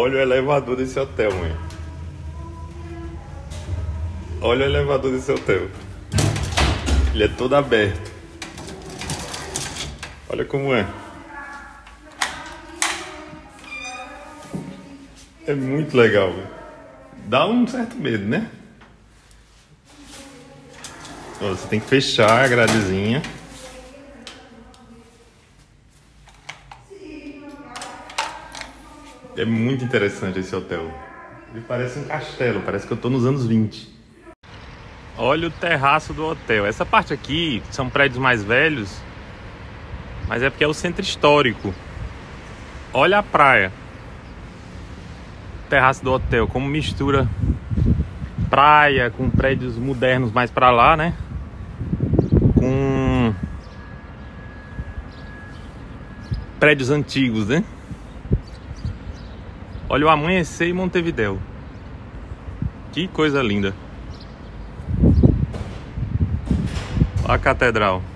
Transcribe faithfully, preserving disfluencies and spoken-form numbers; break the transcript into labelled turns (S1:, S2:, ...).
S1: Olha o elevador desse hotel, mãe. Olha o elevador desse hotel. Ele é todo aberto. Olha como é. É muito legal, véio. Dá um certo medo, né? Ó, você tem que fechar a gradezinha. É muito interessante esse hotel. Ele parece um castelo, parece que eu tô nos anos vinte. Olha o terraço do hotel. Essa parte aqui são prédios mais velhos, mas é porque é o centro histórico. Olha a praia. O terraço do hotel, como mistura praia com prédios modernos mais pra lá, né? Com prédios antigos, né? Olha o amanhecer em Montevidéu. Que coisa linda. Olha a catedral.